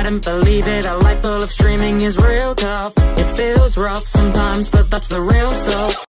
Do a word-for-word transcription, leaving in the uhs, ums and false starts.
couldn't believe it. A life full of streaming is real tough. It feels rough sometimes, but that's the real stuff.